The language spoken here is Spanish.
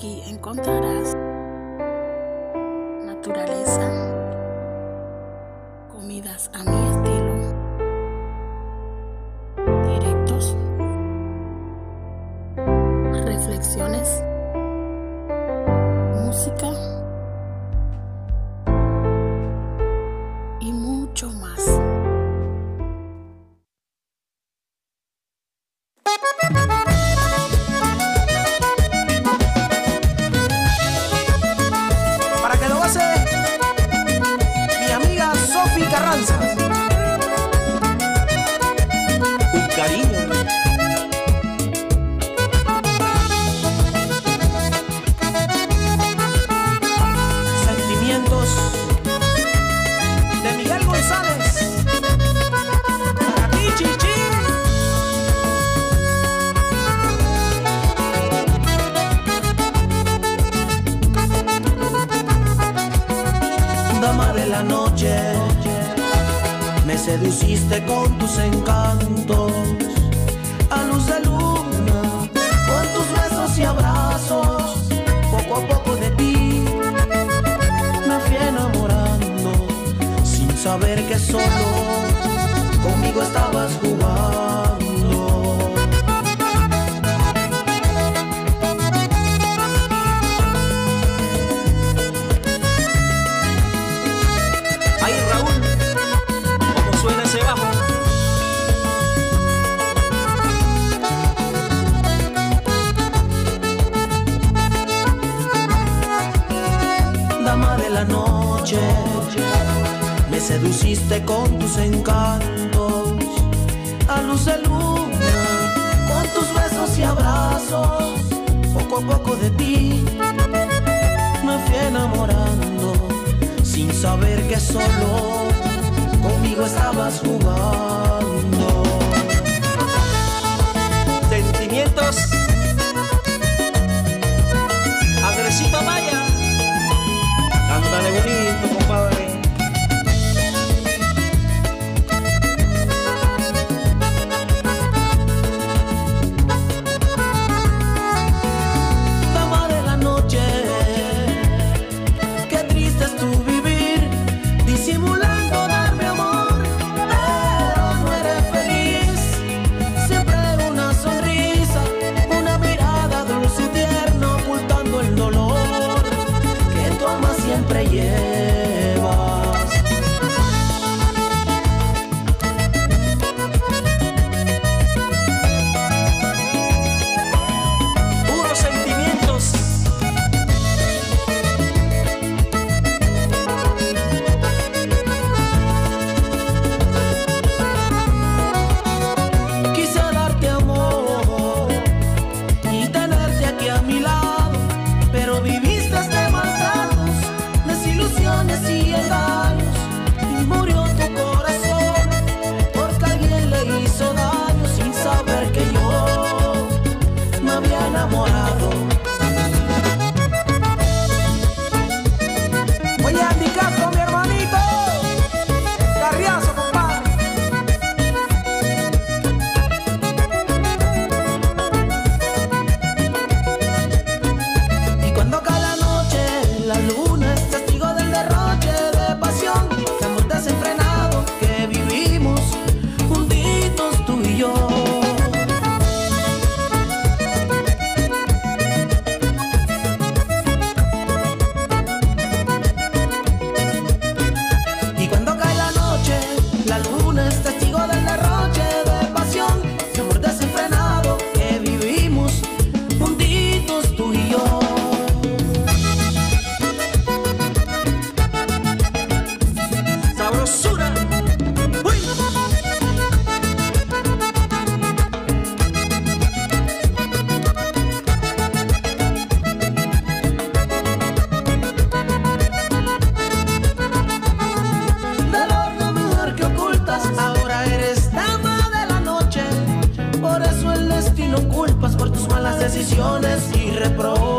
Aquí encontrarás naturaleza, comidas a mi estilo, directos, reflexiones, música y mucho más. Para que lo goce mi amiga Sofi Carranza. Un cariño. Sentimientos de Miguel González. Para ti, Chichi. Dama de la noche, me seduciste con tus encantos. A luz de luna, con tus besos y abrazos, poco a poco de ti me fui enamorando, sin saber que solo conmigo estabas jugando. Ay, Raúl, ¿cómo suena ese bajo? Dama de la noche, me seduciste con tus encantos. A luz de luna, con tus besos y abrazos, poco a poco de ti me fui enamorando, sin saber que solo conmigo estabas jugando. Sentimientos, Andresito Maya, ándale bonito, compadre. Dama de la noche, qué triste es tu vivir, disimulando darme amor, pero no eres feliz. Siempre una sonrisa, una mirada dulce y tierna, ocultando el dolor que tu alma siempre llevas. Puros sentimientos. Quise darte amor y tenerte aquí a mi lado, pero viviste de maltratos, desilusiones y engaños, y murió tu corazón porque alguien le hizo daño, sin saber que yo me había enamorado. Oye, Andy Castro, mi hermanito Carriazo, compadre. Y cuando cae la noche, la luna es testigo del derroche de pasión, de amor desenfrenado que vivimos juntitos tú y yo. Y cuando cae la noche, la luna es testigo del derroche de pasión, de amor desenfrenado que vivimos juntitos tú y yo. Sabrosura. Uy. Dolor, mujer que ocultas, ahora eres dama de la noche. Por eso el destino culpas por tus malas decisiones y reproches.